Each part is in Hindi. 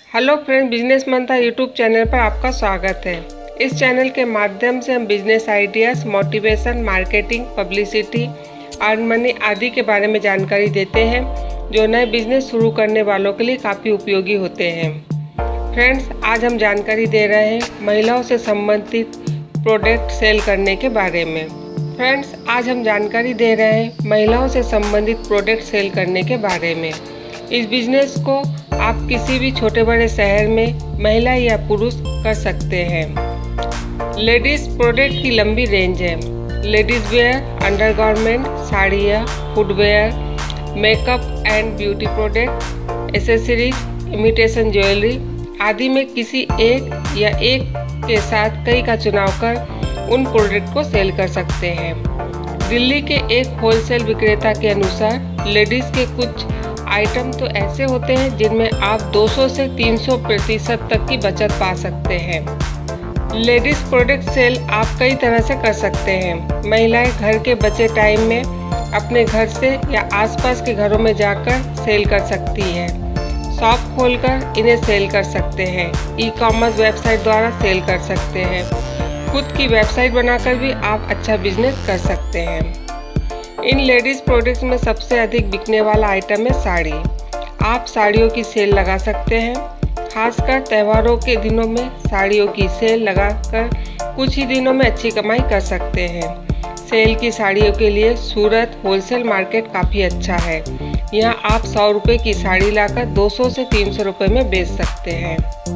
Hello friend, business Mantra YouTube channel पर आपका स्वागत है। इस चैनल के माध्यम से हम business ideas, motivation, marketing, publicity, earn money आदि के बारे में जानकारी देते हैं जो नए बिजनेस शुरू करने वालों के लिए काफ़ी उपयोगी होते हैं। फ्रेंड्स, आज हम जानकारी दे रहे हैं महिलाओं से संबंधित प्रोडक्ट सेल करने के बारे में। फ्रेंड्स, आज हम जानकारी दे रहे हैं महिलाओं से संबंधित प्रोडक्ट सेल करने के बारे में। इस बिजनेस को आप किसी भी छोटे बड़े शहर में महिला या पुरुष कर सकते हैं। लेडीज प्रोडक्ट की लंबी रेंज है। लेडीज वेयर, अंडरगारमेंट, साड़ियाँ, footwear, makeup and beauty product, accessories, imitation jewellery आदि में किसी एक या एक के साथ कई का चुनाव कर उन प्रोडक्ट को सेल कर सकते हैं। दिल्ली के एक होलसेल विक्रेता के अनुसार लेडीज के कुछ आइटम तो ऐसे होते हैं जिनमें आप 200 से 300% तक की बचत पा सकते हैं। लेडीज प्रोडक्ट सेल आप कई तरह से कर सकते हैं। महिलाएं घर के बचे टाइम में अपने घर से या आसपास के घरों में जाकर सेल कर सकती हैं। शॉप खोलकर इन्हें सेल कर सकते हैं। ई-कॉमर्स वेबसाइट द्वारा सेल कर सकते हैं। खुद की वेबसाइट बनाकर भी आप अच्छा बिजनेस कर सकते हैं। इन लेडीज़ प्रोडक्ट्स में सबसे अधिक बिकने वाला आइटम है साड़ी। आप साड़ियों की सेल लगा सकते हैं। खासकर त्योहारों के दिनों में साड़ियों की सेल लगाकर कुछ ही दिनों में अच्छी कमाई कर सकते हैं। सेल की साड़ियों के लिए सूरत होलसेल मार्केट काफ़ी अच्छा है। यहाँ आप 100 रुपये की साड़ी लाकर 200 से 300 रुपये में बेच सकते हैं।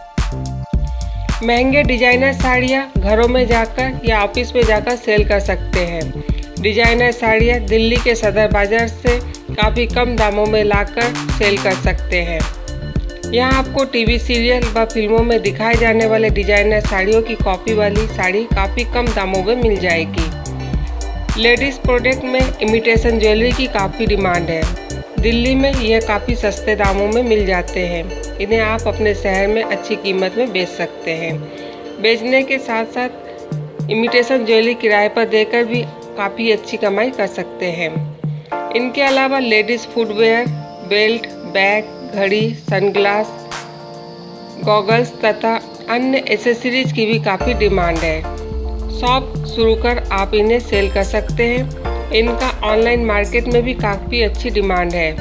महंगे डिजाइनर साड़ियाँ घरों में जाकर या ऑफिस में जाकर सेल कर सकते हैं। डिजाइनर साड़ियाँ दिल्ली के सदर बाजार से काफ़ी कम दामों में लाकर सेल कर सकते हैं। यहाँ आपको टीवी सीरियल व फिल्मों में दिखाए जाने वाले डिजाइनर साड़ियों की कॉपी वाली साड़ी काफ़ी कम दामों में मिल जाएगी। लेडीज़ प्रोडक्ट में इमिटेशन ज्वेलरी की काफ़ी डिमांड है। दिल्ली में यह काफ़ी सस्ते दामों में मिल जाते हैं। इन्हें आप अपने शहर में अच्छी कीमत में बेच सकते हैं। बेचने के साथ साथ इमिटेशन ज्वेलरी किराए पर देकर भी काफ़ी अच्छी कमाई कर सकते हैं। इनके अलावा लेडीज़ फुटवेयर, बेल्ट, बैग, घड़ी, सनग्लास, गॉगल्स तथा अन्य एसेसरीज की भी काफ़ी डिमांड है। शॉप शुरू कर आप इन्हें सेल कर सकते हैं। इनका ऑनलाइन मार्केट में भी काफ़ी अच्छी डिमांड है।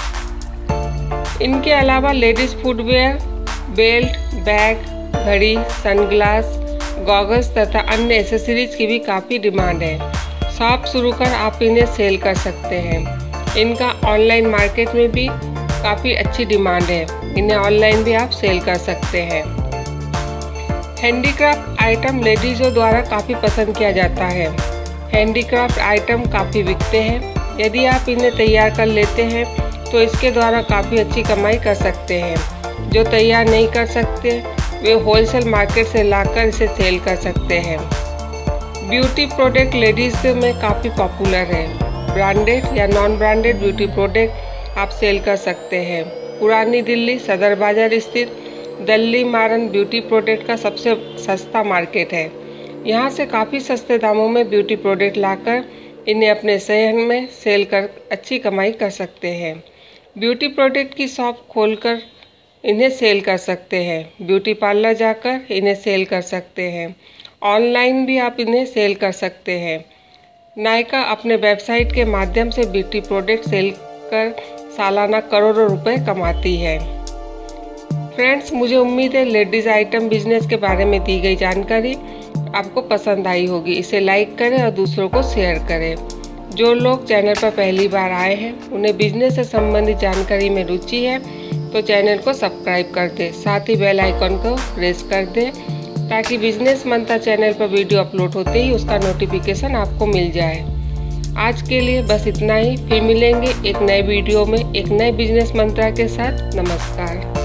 इनके अलावा लेडीज़ फुटवेयर, बेल्ट, बैग, घड़ी, सनग्लास, गॉगल्स तथा अन्य एसेसरीज की भी काफ़ी डिमांड है। शॉप शुरू कर आप इन्हें सेल कर सकते हैं। इनका ऑनलाइन मार्केट में भी काफ़ी अच्छी डिमांड है। इन्हें ऑनलाइन भी आप सेल कर सकते हैं। हैंडीक्राफ्ट आइटम लेडीज़ों द्वारा काफ़ी पसंद किया जाता है। हैंडीक्राफ्ट आइटम काफ़ी बिकते हैं। यदि आप इन्हें तैयार कर लेते हैं तो इसके द्वारा काफ़ी अच्छी कमाई कर सकते हैं। जो तैयार नहीं कर सकते वे होलसेल मार्केट से लाकर इसे सेल कर सकते हैं। ब्यूटी प्रोडक्ट लेडीज़ में काफ़ी पॉपुलर है। ब्रांडेड या नॉन ब्रांडेड ब्यूटी प्रोडक्ट आप सेल कर सकते हैं। पुरानी दिल्ली सदर बाजार स्थित दिल्ली मारन ब्यूटी प्रोडक्ट का सबसे सस्ता मार्केट है। यहाँ से काफ़ी सस्ते दामों में ब्यूटी प्रोडक्ट लाकर इन्हें अपने शहर में सेल कर अच्छी कमाई कर सकते हैं। ब्यूटी प्रोडक्ट की शॉप खोलकर इन्हें सेल कर सकते हैं। ब्यूटी पार्लर जाकर इन्हें सेल कर सकते हैं। ऑनलाइन भी आप इन्हें सेल कर सकते हैं। नायका अपने वेबसाइट के माध्यम से ब्यूटी प्रोडक्ट सेल कर सालाना करोड़ों रुपए कमाती है। फ्रेंड्स, मुझे उम्मीद है लेडीज़ आइटम बिजनेस के बारे में दी गई जानकारी आपको पसंद आई होगी। इसे लाइक करें और दूसरों को शेयर करें। जो लोग चैनल पर पहली बार आए हैं उन्हें बिजनेस से संबंधित जानकारी में रुचि है तो चैनल को सब्सक्राइब कर दें। साथ ही बेल आइकन को प्रेस कर दें ताकि बिजनेस मंत्रा चैनल पर वीडियो अपलोड होते ही उसका नोटिफिकेशन आपको मिल जाए। आज के लिए बस इतना ही। फिर मिलेंगे एक नए वीडियो में एक नए बिजनेस मंत्रा के साथ। नमस्कार।